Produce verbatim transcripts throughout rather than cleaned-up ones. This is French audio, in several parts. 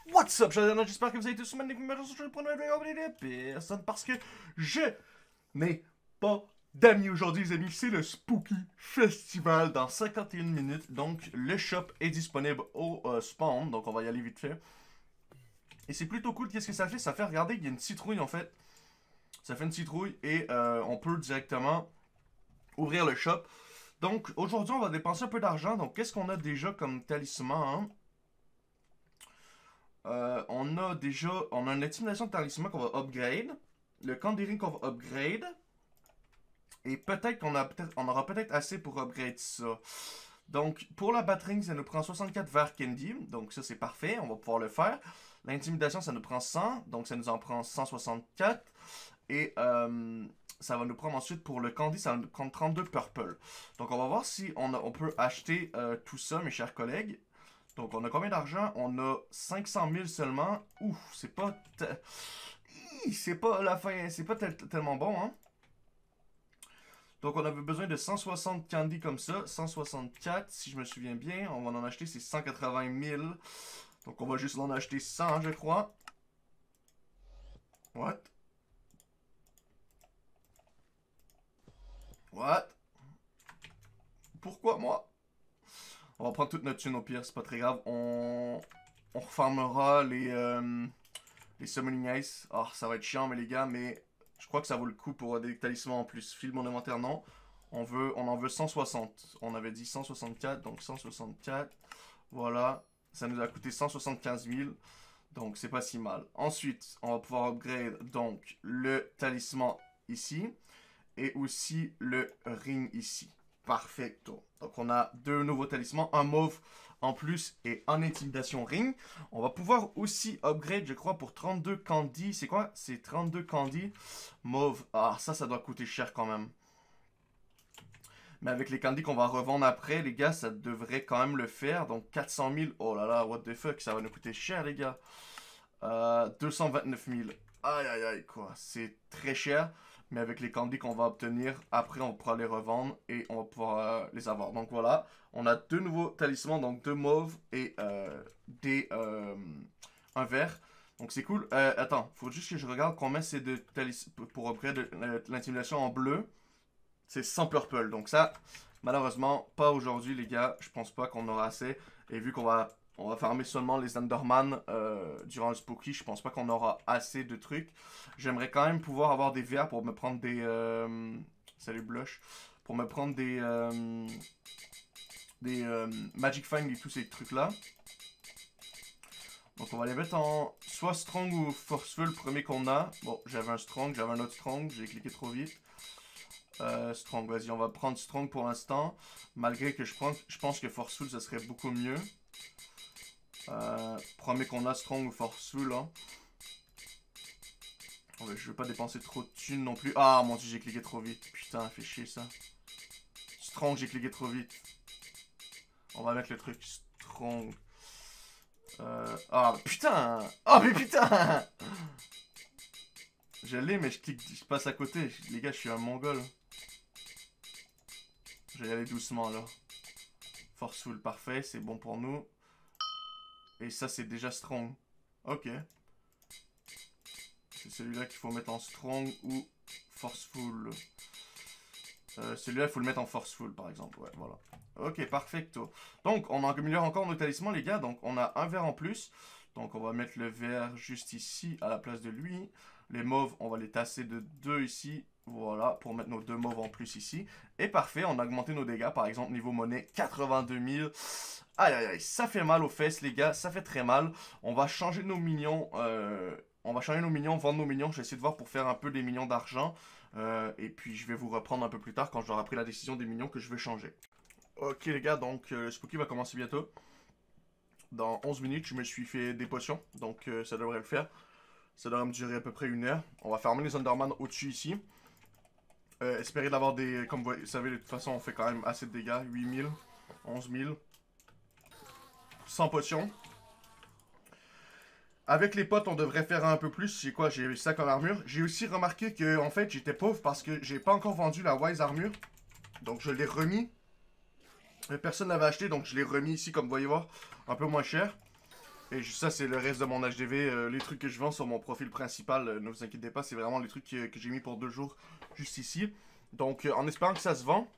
What's up, chers amis, j'espère que vous avez tous une magnifique journée pour une vidéo personne parce que je n'ai pas d'amis aujourd'hui, les amis. C'est le Spooky Festival dans cinquante et une minutes. Donc, le shop est disponible au euh, spawn. Donc, on va y aller vite fait. Et c'est plutôt cool. Qu'est-ce que ça fait? Ça fait, regardez, il y a une citrouille en fait. Ça fait une citrouille et euh, on peut directement ouvrir le shop. Donc, aujourd'hui, on va dépenser un peu d'argent. Donc, qu'est-ce qu'on a déjà comme talisman, hein? Euh, on a déjà, on a une intimidation de talisman qu'on va upgrade, le Candy qu'on va upgrade, et peut-être qu'on a peut-être, on aura peut-être assez pour upgrade ça. Donc pour la batterie, ça nous prend soixante-quatre vers Candy, donc ça c'est parfait, on va pouvoir le faire. L'intimidation, ça nous prend cent, donc ça nous en prend cent soixante-quatre, et euh, ça va nous prendre ensuite pour le Candy, ça va nous prendre trente-deux purple. Donc on va voir si on, a, on peut acheter euh, tout ça, mes chers collègues. Donc, on a combien d'argent? On a cinq cent mille seulement. Ouf, c'est pas... C'est pas la fin... C'est pas tel tellement bon, hein? Donc, on avait besoin de cent soixante candy comme ça. cent soixante-quatre, si je me souviens bien. On va en acheter, c'est cent quatre-vingt mille. Donc, on va juste en acheter cent, je crois. What? What? Pourquoi moi? On va prendre toute notre thune au pire, c'est pas très grave. On, on reformera les, euh... les Summoning Ice. Ah, oh, ça va être chiant, mais les gars, mais je crois que ça vaut le coup pour des talismans en plus. File mon inventaire, non. On, veut, on en veut cent soixante. On avait dit cent soixante-quatre, donc cent soixante-quatre. Voilà. Ça nous a coûté cent soixante-quinze mille. Donc, c'est pas si mal. Ensuite, on va pouvoir upgrade donc le talisman ici. Et aussi le ring ici. Perfecto. Donc, on a deux nouveaux talismans. Un mauve en plus et en intimidation ring. On va pouvoir aussi upgrade, je crois, pour trente-deux candy. C'est quoi? C'est trente-deux candy mauve. Ah, ça, ça doit coûter cher quand même. Mais avec les candy qu'on va revendre après, les gars, ça devrait quand même le faire. Donc, quatre cent mille. Oh là là, what the fuck, ça va nous coûter cher, les gars. Euh, deux cent vingt-neuf mille. Aïe, aïe, aïe, quoi. C'est très cher. Mais avec les candy qu'on va obtenir, après on pourra les revendre et on va pouvoir euh, les avoir. Donc voilà, on a deux nouveaux talismans, donc deux mauves et euh, des, euh, un vert. Donc c'est cool. Euh, attends, faut juste que je regarde combien c'est de talismans pour upgrade l'intimidation en bleu. C'est cent purple. Donc ça, malheureusement, pas aujourd'hui les gars. Je pense pas qu'on aura assez. Et vu qu'on va... On va farmer seulement les Enderman euh, durant le Spooky. Je pense pas qu'on aura assez de trucs. J'aimerais quand même pouvoir avoir des V R pour me prendre des... Euh... Salut Blush. Pour me prendre des... Euh... Des euh, Magic Find et tous ces trucs-là. Donc on va les mettre en... Soit Strong ou Forceful, le premier qu'on a. Bon, j'avais un Strong, j'avais un autre Strong. J'ai cliqué trop vite. Euh, strong, vas-y, on va prendre Strong pour l'instant. Malgré que je, prends... je pense que Forceful, ça serait beaucoup mieux. Euh, premier qu'on a Strong ou Forceful hein. Oh, je veux pas dépenser trop de thunes non plus. Ah mon dieu, j'ai cliqué trop vite. Putain, fait chier ça. Strong, j'ai cliqué trop vite. On va mettre le truc Strong. Euh... Ah putain. Oh mais putain. Je l'ai mais je clique, je passe à côté. Les gars, je suis un mongol. Je vais y aller doucement là. Forceful, parfait, c'est bon pour nous. Et ça, c'est déjà Strong. Ok. C'est celui-là qu'il faut mettre en Strong ou Forceful. Euh, celui-là, il faut le mettre en Forceful, par exemple. Ouais, voilà. Ok, perfecto. Donc, on améliore encore nos talismans, les gars. Donc, on a un vert en plus. Donc, on va mettre le vert juste ici, à la place de lui. Les mauves, on va les tasser de deux ici. Voilà, pour mettre nos deux mauves en plus ici. Et parfait, on a augmenté nos dégâts. Par exemple, niveau monnaie, quatre-vingt-deux mille. Aïe, aïe, aïe, ça fait mal aux fesses, les gars. Ça fait très mal. On va changer nos minions. Euh, on va changer nos minions, vendre nos minions. Je vais essayer de voir pour faire un peu des minions d'argent. Euh, et puis, je vais vous reprendre un peu plus tard quand j'aurai pris la décision des minions que je vais changer. Ok, les gars, donc euh, le Spooky va commencer bientôt. Dans onze minutes, je me suis fait des potions. Donc, euh, ça devrait le faire. Ça devrait me durer à peu près une heure. On va fermer les Enderman au-dessus ici. Euh, espérer d'avoir des... Comme vous savez, de toute façon, on fait quand même assez de dégâts. huit mille, onze mille. cent potions. Avec les potes, on devrait faire un peu plus. J'ai quoi? J'ai ça comme armure. J'ai aussi remarqué que, en fait, j'étais pauvre parce que j'ai pas encore vendu la Wise armure. Donc, je l'ai remis. Personne l'avait acheté, donc je l'ai remis ici, comme vous voyez voir, un peu moins cher. Et juste ça, c'est le reste de mon H D V. Euh, les trucs que je vends sur mon profil principal, euh, ne vous inquiétez pas, c'est vraiment les trucs que, que j'ai mis pour deux jours juste ici. Donc, euh, en espérant que ça se vend,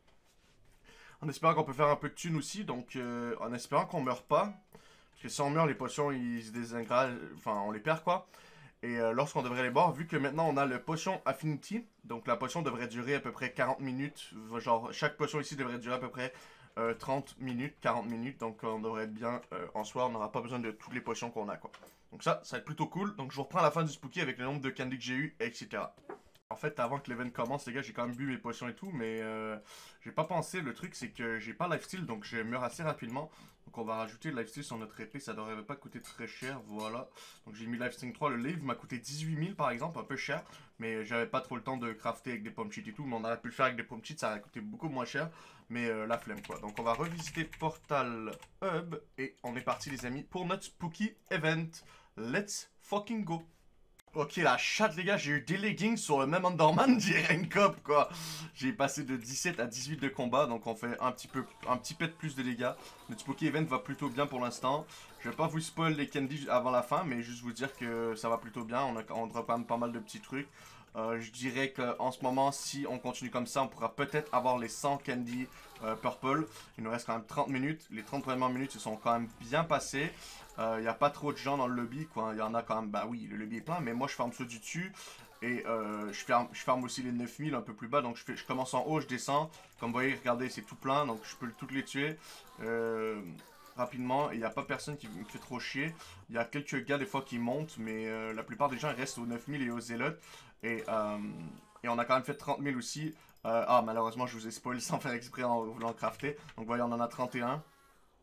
en espérant qu'on peut faire un peu de thunes aussi, donc euh, en espérant qu'on meurt pas. Parce que si on meurt, les potions, ils se désingradent, enfin, on les perd quoi. Et euh, lorsqu'on devrait les boire, vu que maintenant on a le potion Affinity, donc la potion devrait durer à peu près quarante minutes. Genre, chaque potion ici devrait durer à peu près euh, trente minutes, quarante minutes. Donc on devrait être bien euh, en soi, on n'aura pas besoin de toutes les potions qu'on a quoi. Donc ça, ça va être plutôt cool. Donc je vous reprends à la fin du spooky avec le nombre de candies que j'ai eu, et cetera. En fait, avant que l'event commence, les gars, j'ai quand même bu mes potions et tout, mais euh, j'ai pas pensé. Le truc, c'est que j'ai pas lifesteal, donc je meurs assez rapidement. Donc on va rajouter le lifesteal sur notre épée, ça devrait pas coûter très cher, voilà. Donc j'ai mis lifesteal trois, le livre m'a coûté dix-huit mille par exemple, un peu cher. Mais j'avais pas trop le temps de crafter avec des pommes cheats et tout, mais on aurait pu le faire avec des pommes cheats, ça aurait coûté beaucoup moins cher. Mais euh, la flemme quoi. Donc on va revisiter Portal Hub, et on est parti les amis pour notre spooky event. Let's fucking go! Ok, la chatte, les gars, j'ai eu des leggings sur le même Underman d'Irencop, quoi. J'ai passé de dix-sept à dix-huit de combat, donc on fait un petit peu, un petit peu de plus de dégâts. Notre Spooky Event va plutôt bien pour l'instant. Je vais pas vous spoil les candies avant la fin, mais juste vous dire que ça va plutôt bien. On, a, on drop quand même pas mal de petits trucs. Euh, je dirais qu'en ce moment, si on continue comme ça, on pourra peut-être avoir les cent candies euh, purple. Il nous reste quand même trente minutes. Les trente premières minutes se sont quand même bien passées. Il euh, n'y a pas trop de gens dans le lobby, quoi. Il y en a quand même, bah oui, le lobby est plein, mais moi je ferme ceux du dessus. Et euh, je, ferme, je ferme aussi les neuf mille un peu plus bas, donc je, fais, je commence en haut, je descends. Comme vous voyez, regardez, c'est tout plein, donc je peux toutes les tuer. Euh, rapidement, et il n'y a pas personne qui me fait trop chier. Il y a quelques gars des fois qui montent, mais euh, la plupart des gens restent aux neuf mille et aux zélotes. Et, euh, et on a quand même fait trente mille aussi. Euh, ah, malheureusement, je vous ai spoilé sans faire exprès en voulant crafter. Donc, voyez, on en a trente et un.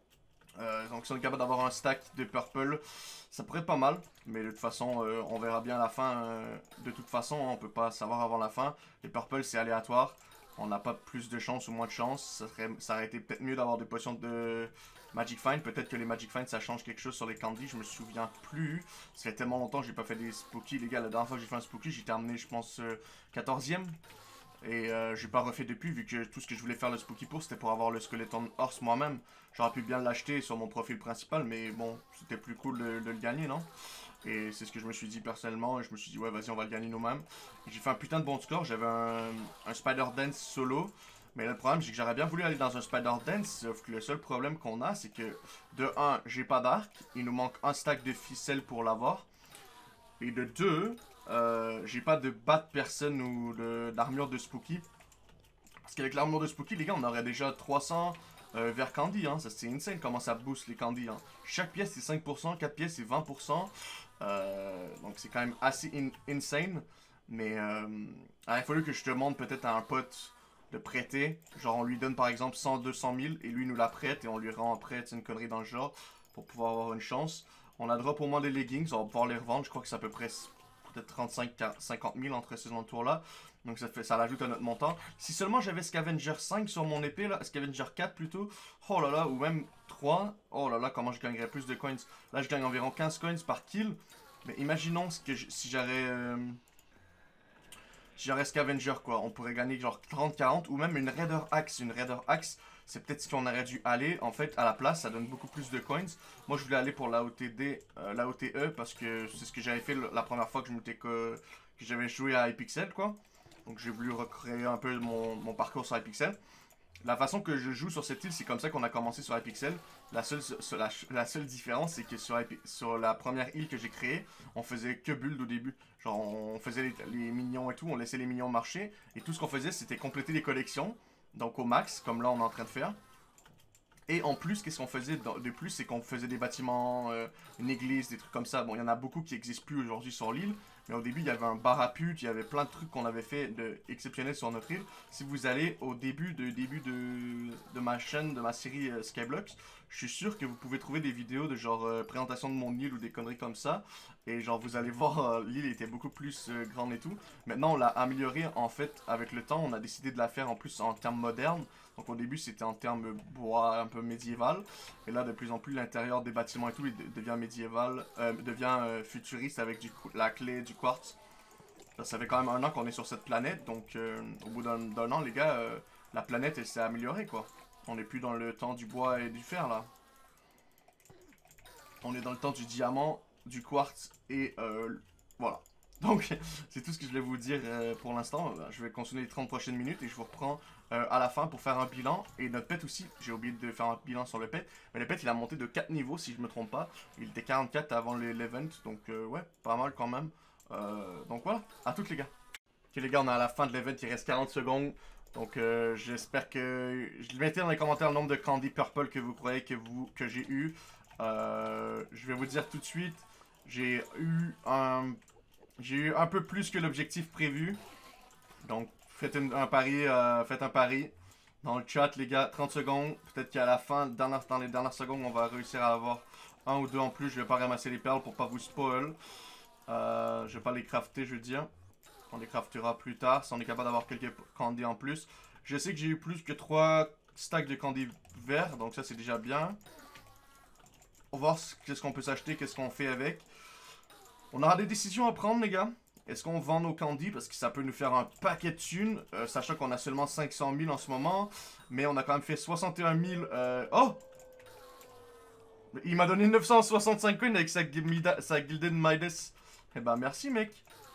Euh, donc, si on est capable d'avoir un stack de purple, ça pourrait être pas mal. Mais de toute façon, euh, on verra bien à la fin. Euh, de toute façon, hein, on peut pas savoir avant la fin. Les purple, c'est aléatoire. On n'a pas plus de chance ou moins de chance. Ça, serait, ça aurait été peut-être mieux d'avoir des potions de Magic Find. Peut-être que les Magic Find, ça change quelque chose sur les candies. Je me souviens plus. Ça fait tellement longtemps que j'ai pas fait des spooky. Les gars, la dernière fois que j'ai fait un spooky, j'ai terminé, je pense, euh, quatorzième. Et euh, j'ai pas refait depuis, vu que tout ce que je voulais faire le spooky pour, c'était pour avoir le Skeleton Horse moi-même. J'aurais pu bien l'acheter sur mon profil principal, mais bon, c'était plus cool de, de le gagner, non? Et c'est ce que je me suis dit personnellement, et je me suis dit, ouais, vas-y, on va le gagner nous-mêmes. J'ai fait un putain de bon score, j'avais un, un Spider Dance solo. Mais là, le problème, c'est que j'aurais bien voulu aller dans un Spider Dance, sauf que le seul problème qu'on a, c'est que, de un, j'ai pas d'arc, il nous manque un stack de ficelles pour l'avoir. Et de deux, euh, j'ai pas de bat de personne ou d'armure de, de Spooky. Parce qu'avec l'armure de Spooky, les gars, on aurait déjà trois cents euh, vers Candy. Hein. Ça, c'est insane comment ça booste les Candy. Hein. Chaque pièce, c'est cinq pour cent, quatre pièces, c'est vingt pour cent. Euh, donc, c'est quand même assez in insane. Mais euh, il a fallu que je demande peut-être à un pote de prêter. Genre, on lui donne par exemple cent, deux cent mille et lui nous la prête et on lui rend après une connerie dans le genre pour pouvoir avoir une chance. On a drop au moins des leggings, on va pouvoir les revendre. Je crois que c'est à peu près peut-être trente-cinq à cinquante mille entre ces tours-là. Donc ça fait, ça l'ajoute à notre montant. Si seulement j'avais Scavenger cinq sur mon épée, là, Scavenger quatre plutôt, oh là là, ou même trois, oh là là, comment je gagnerais plus de coins. Là, je gagne environ quinze coins par kill. Mais imaginons que je, si j'aurais... Euh, si j'aurais Scavenger, quoi, on pourrait gagner genre trente quarante, ou même une Raider Axe. Une Raider Axe, c'est peut-être ce qu'on aurait dû aller. En fait, à la place, ça donne beaucoup plus de coins. Moi, je voulais aller pour l'A O T D, euh, l'A O T E, parce que c'est ce que j'avais fait la première fois que je m'étais que, que j'avais joué à Hypixel, quoi. Donc, j'ai voulu recréer un peu mon, mon parcours sur Hypixel. La façon que je joue sur cette île, c'est comme ça qu'on a commencé sur Hypixel. La seule, la, la seule différence, c'est que sur, sur la première île que j'ai créée, on faisait que build au début. Genre, on faisait les, les minions et tout, on laissait les minions marcher. Et tout ce qu'on faisait, c'était compléter les collections. Donc au max, comme là on est en train de faire. Et en plus, qu'est-ce qu'on faisait de plus, c'est qu'on faisait des bâtiments, euh, une église, des trucs comme ça. Bon, il y en a beaucoup qui n'existent plus aujourd'hui sur l'île. Mais au début, il y avait un bar à pute, il y avait plein de trucs qu'on avait fait de exceptionnels sur notre île. Si vous allez au début de, début de, de ma chaîne, de ma série euh, Skyblocks, je suis sûr que vous pouvez trouver des vidéos de genre euh, présentation de mon île ou des conneries comme ça. Et genre, vous allez voir, euh, l'île était beaucoup plus euh, grande et tout. Maintenant, on l'a améliorée en fait avec le temps. On a décidé de la faire en plus en termes modernes. Donc au début, c'était en termes bois un peu médiéval. Et là, de plus en plus, l'intérieur des bâtiments et tout, il devient médiéval, euh, devient euh, futuriste avec du, la clé du quartz. Ça, ça fait quand même un an qu'on est sur cette planète. Donc euh, au bout d'un an, les gars, euh, la planète, elle s'est améliorée, quoi. On n'est plus dans le temps du bois et du fer, là. On est dans le temps du diamant, du quartz et euh, voilà. Donc, c'est tout ce que je voulais vous dire euh, pour l'instant. Je vais continuer les trente prochaines minutes et je vous reprends euh, à la fin pour faire un bilan. Et notre pet aussi, j'ai oublié de faire un bilan sur le pet. Mais le pet, il a monté de quatre niveaux si je me trompe pas. Il était quarante-quatre avant l'event, donc euh, ouais, pas mal quand même. Euh, donc voilà, à toutes les gars. Ok les gars, on est à la fin de l'event, il reste quarante secondes. Donc euh, j'espère que... Je mettez dans les commentaires le nombre de candy purple que vous croyez que, vous... que j'ai eu. Euh, je vais vous dire tout de suite, j'ai eu un... J'ai eu un peu plus que l'objectif prévu. Donc, faites une, un pari. Euh, faites un pari. Dans le chat, les gars, trente secondes. Peut-être qu'à la fin, dans, la, dans les dernières secondes, on va réussir à avoir un ou deux en plus. Je vais pas ramasser les perles pour pas vous spoil. Euh, je vais pas les crafter, je veux dire. On les craftera plus tard. Si on est capable d'avoir quelques candy en plus. Je sais que j'ai eu plus que trois stacks de candy verts. Donc ça, c'est déjà bien. On va voir qu'est-ce qu'on peut s'acheter, qu'est-ce qu'on fait avec. On aura des décisions à prendre, les gars. Est-ce qu'on vend nos candies? Parce que ça peut nous faire un paquet de thunes. Euh, sachant qu'on a seulement cinq cent mille en ce moment. Mais on a quand même fait soixante et un mille. Euh... Oh! Il m'a donné neuf cent soixante-cinq coins avec sa, sa Gilded Midas. Eh ben, merci, mec.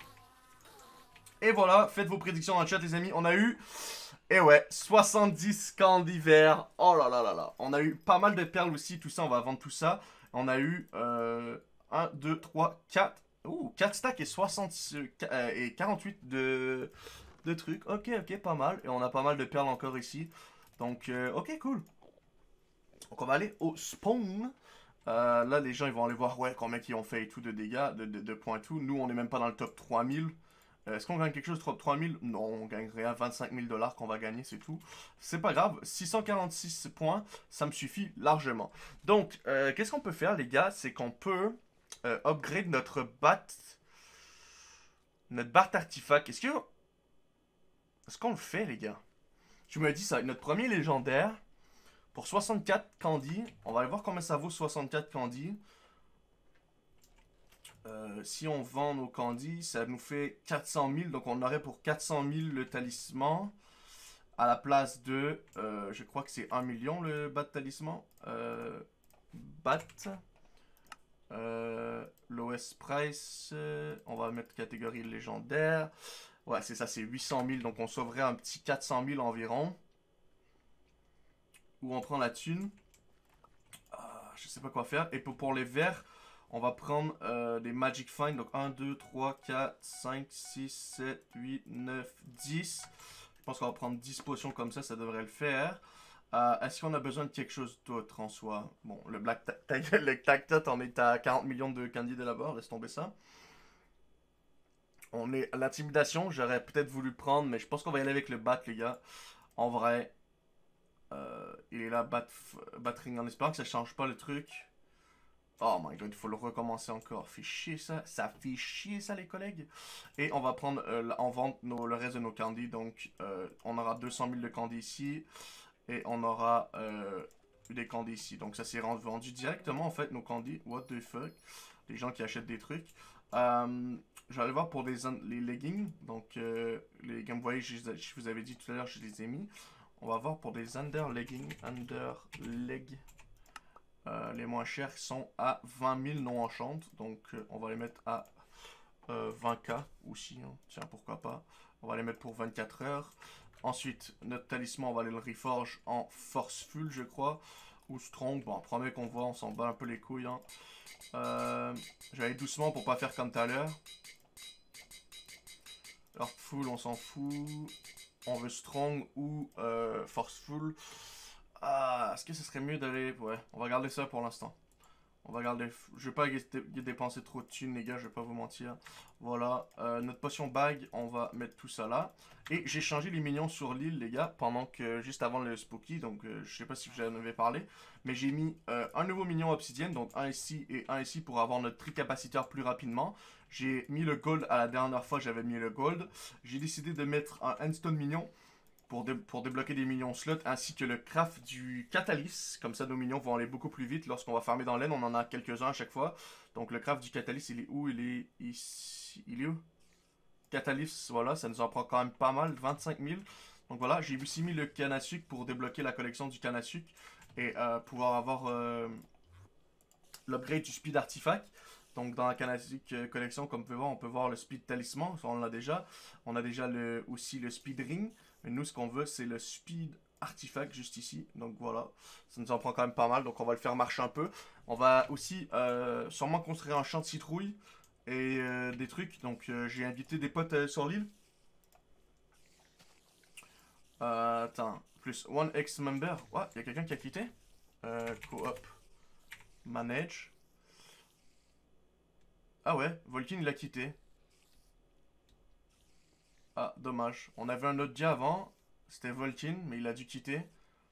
Et voilà, faites vos prédictions dans le chat, les amis. On a eu... Et ouais, soixante-dix candies verts. Oh là là là là. On a eu pas mal de perles aussi. Tout ça, on va vendre tout ça. On a eu... Euh... un, deux, trois, quatre. Ouh, quatre stacks et, soixante, euh, et quarante-huit de, de trucs. Ok, ok, pas mal. Et on a pas mal de perles encore ici. Donc, euh, ok, cool. Donc, on va aller au spawn. Euh, là, les gens, ils vont aller voir, ouais, combien ils ont fait et tout de dégâts, de, de, de points et tout. Nous, on est même pas dans le top trois mille. Euh, Est-ce qu'on gagne quelque chose top trois mille? Non, on gagne rien. vingt-cinq mille dollars qu'on va gagner, c'est tout. C'est pas grave. six cent quarante-six points, ça me suffit largement. Donc, euh, qu'est-ce qu'on peut faire, les gars? C'est qu'on peut... Euh, upgrade notre bat. Notre bat artefact. Est-ce que. Est-ce qu'on le fait, les gars? Je me dis, ça va être notre premier légendaire. Pour soixante-quatre candy. On va aller voir combien ça vaut soixante-quatre candy. Euh, si on vend nos candy, ça nous fait quatre cent mille. Donc on aurait pour quatre cent mille le talisman. À la place de. Euh, je crois que c'est un million le bat talisman. Euh, bat. Euh, L'O S price, euh, on va mettre catégorie légendaire. Ouais, c'est ça, c'est huit cent mille. Donc on sauverait un petit quatre cent mille environ. Où on prend la thune. Ah, je sais pas quoi faire. Et pour, pour les verts, on va prendre euh, des Magic Find. Donc un, deux, trois, quatre, cinq, six, sept, huit, neuf, dix. Je pense qu'on va prendre dix potions comme ça, ça devrait le faire. Euh, Est-ce qu'on a besoin de quelque chose d'autre en soi? Bon, le Black le Tactot, on est à quarante millions de candies de là-bas, laisse tomber ça. On est à l'intimidation, j'aurais peut-être voulu prendre, mais je pense qu'on va y aller avec le Bat, les gars. En vrai, euh, il est là, Bat, Batring, en espérant que ça change pas le truc. Oh my god, il faut le recommencer encore. Fait chier ça, ça fait chier ça, les collègues. Et on va prendre euh, en vente nos, le reste de nos candies, donc euh, on aura deux cent mille de candies ici. Et on aura euh, des candies ici. Donc ça s'est vendu directement en fait nos candies. What the fuck. Les gens qui achètent des trucs. Euh, je vais aller voir pour les, les leggings. Donc euh, les leggings, vous voyez, je, je vous avais dit tout à l'heure, je les ai mis. On va voir pour des under leggings. Under leg. Euh, les moins chers sont à vingt mille non enchant. Donc euh, on va les mettre à euh, vingt K aussi. Hein. Tiens, pourquoi pas. On va les mettre pour vingt-quatre heures. Ensuite, notre talisman, on va aller le reforge en forceful, je crois. Ou strong. Bon, premier qu'on voit, on s'en bat un peu les couilles. Hein. Euh, je vais aller doucement pour pas faire comme tout à l'heure. Heartful, on s'en fout. On veut strong ou euh, forceful. Ah, est-ce que ce serait mieux d'aller... Ouais, on va garder ça pour l'instant. On va garder... Je vais pas dépenser trop de thunes, les gars, je vais pas vous mentir. Voilà, euh, notre potion bag, on va mettre tout ça là. Et j'ai changé les minions sur l'île, les gars, pendant que... Juste avant le spooky, donc euh, je sais pas si j'en avais parlé. Mais j'ai mis euh, un nouveau minion obsidienne, donc un ici et un ici pour avoir notre tricapaciteur plus rapidement. J'ai mis le gold à la dernière fois, j'avais mis le gold. J'ai décidé de mettre un endstone minion. Pour, dé pour débloquer des minions slots, ainsi que le craft du catalyst. Comme ça, nos minions vont aller beaucoup plus vite. Lorsqu'on va farmer dans l'aine, on en a quelques-uns à chaque fois. Donc, le craft du catalyst, il est où? Il est ici. Il est où? Catalyst, voilà, ça nous en prend quand même pas mal, vingt-cinq mille. Donc voilà, j'ai aussi mis le canne à sucre pour débloquer la collection du canne à sucre. Et euh, pouvoir avoir... Euh... l'upgrade du speed artefact. Donc dans la Canatic collection, comme vous pouvez voir, on peut voir le speed talisman, ça on l'a déjà. On a déjà le, aussi le speed ring. Mais nous, ce qu'on veut, c'est le speed artefact juste ici. Donc voilà, ça nous en prend quand même pas mal. Donc on va le faire marcher un peu. On va aussi euh, sûrement construire un champ de citrouille et euh, des trucs. Donc euh, j'ai invité des potes euh, sur l'île. Euh, attends, plus one ex member. Ouais, il y a quelqu'un qui a quitté. Euh, Co-op. Manage. Ah ouais, Volkin il a quitté. Ah, dommage. On avait un autre dia avant. C'était Volkin, mais il a dû quitter.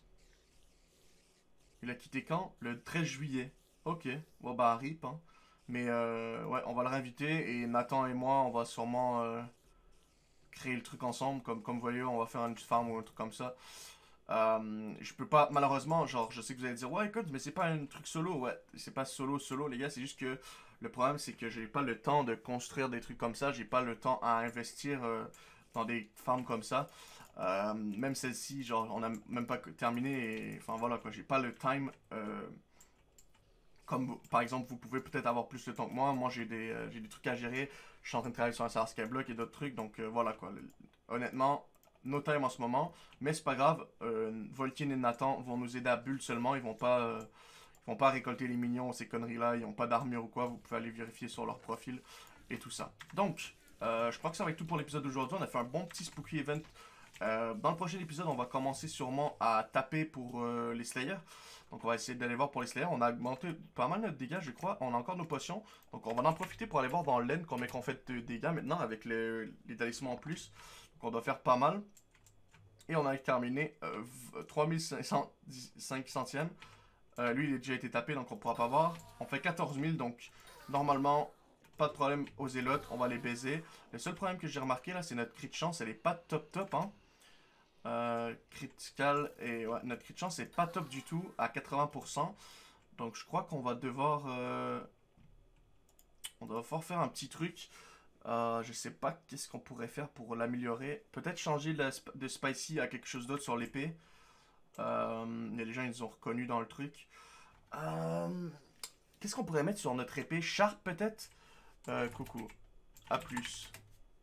Il a quitté quand? Le treize juillet. Ok. Bon bah rip hein. Mais euh, ouais, on va le réinviter. Et Nathan et moi, on va sûrement euh, créer le truc ensemble. Comme, comme vous voyez, on va faire une farm ou un truc comme ça. Euh, je peux pas, malheureusement, genre, je sais que vous allez dire, ouais, écoute, mais c'est pas un truc solo. Ouais, c'est pas solo, solo, les gars. C'est juste que le problème, c'est que j'ai pas le temps de construire des trucs comme ça. J'ai pas le temps à investir euh, dans des farms comme ça. Euh, même celle-ci, genre, on a même pas terminé. Et, enfin, voilà, quoi. J'ai pas le time. Euh, comme, par exemple, vous pouvez peut-être avoir plus de temps que moi. Moi, j'ai des, euh, j'ai des trucs à gérer. Je suis en train de travailler sur un serveur Skyblock et d'autres trucs. Donc, euh, voilà, quoi. Honnêtement, no time en ce moment, mais c'est pas grave. Euh, Volkin et Nathan vont nous aider à build seulement. Ils vont pas, euh, ils vont pas récolter les minions, ces conneries-là. Ils ont pas d'armure ou quoi. Vous pouvez aller vérifier sur leur profil et tout ça. Donc, euh, je crois que ça va être tout pour l'épisode d'aujourd'hui. On a fait un bon petit spooky event. Euh, dans le prochain épisode, on va commencer sûrement à taper pour euh, les Slayers. Donc on va essayer d'aller voir pour les Slayers. On a augmenté pas mal notre dégâts, je crois. On a encore nos potions. Donc on va en profiter pour aller voir dans l'aine combien qu'on fait de dégâts maintenant avec les, les talismans en plus. Donc on doit faire pas mal. Et on a terminé euh, trois mille cinq centièmes. Euh, lui, il a déjà été tapé, donc on pourra pas voir. On fait quatorze mille, donc normalement, pas de problème aux zélotes. On va les baiser. Le seul problème que j'ai remarqué là, c'est notre crit de chance. Elle est pas top top, hein. Euh, critical et ouais, notre crit de chance est pas top du tout à quatre-vingts pour cent. Donc je crois qu'on va devoir euh, on doit devoir faire un petit truc. Euh, je sais pas qu'est-ce qu'on pourrait faire pour l'améliorer. Peut-être changer de, de spicy à quelque chose d'autre sur l'épée. Euh, il y a des gens ils ont reconnu dans le truc. Euh, qu'est-ce qu'on pourrait mettre sur notre épée? Sharp peut-être. euh, Coucou. A plus.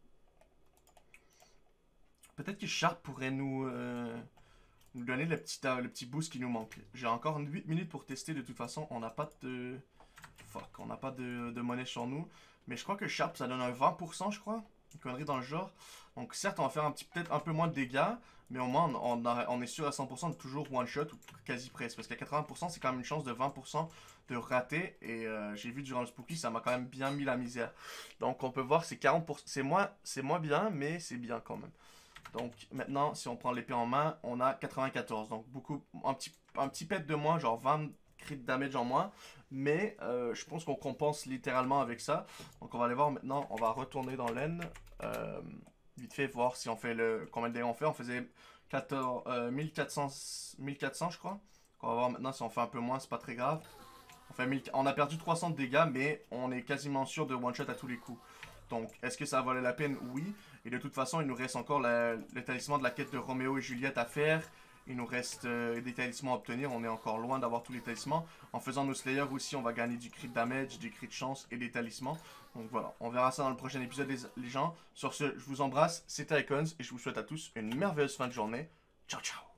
Peut-être que Sharp pourrait nous, euh, nous donner le petit, euh, le petit boost qui nous manque. J'ai encore huit minutes pour tester. De toute façon, on n'a pas de... Fuck, on n'a pas de, de monnaie sur nous. Mais je crois que Sharp, ça donne un vingt pour cent, je crois. Une connerie dans le genre. Donc certes, on va faire un petit peut-être un peu moins de dégâts. Mais au moins, on, on, on est sûr à cent pour cent de toujours one-shot ou quasi presque. Parce qu'à quatre-vingts pour cent, c'est quand même une chance de vingt pour cent de rater. Et euh, j'ai vu durant le spooky, ça m'a quand même bien mis la misère. Donc on peut voir que c'est quarante pour cent. C'est moins, c'est moins bien, mais c'est bien quand même. Donc maintenant, si on prend l'épée en main, on a quatre-vingt-quatorze. Donc beaucoup, un petit, un petit pet de moins, genre vingt crit damage en moins. Mais euh, je pense qu'on compense littéralement avec ça. Donc on va aller voir maintenant, on va retourner dans l'aine. Euh, vite fait, voir si on fait le... Combien de dégâts on fait. On faisait quatorze, euh, mille quatre cents, mille quatre cents je crois. Donc on va voir maintenant si on fait un peu moins, c'est pas très grave. On, fait mille, on a perdu trois cents de dégâts, mais on est quasiment sûr de one-shot à tous les coups. Donc, est-ce que ça valait la peine? Oui. Et de toute façon, il nous reste encore la, le talisman de la quête de Roméo et Juliette à faire. Il nous reste euh, des talismans à obtenir. On est encore loin d'avoir tous les talismans. En faisant nos Slayers aussi, on va gagner du crit damage, du crit de chance et des talismans. Donc voilà, on verra ça dans le prochain épisode, les, les gens. Sur ce, je vous embrasse. C'était Icons et je vous souhaite à tous une merveilleuse fin de journée. Ciao, ciao.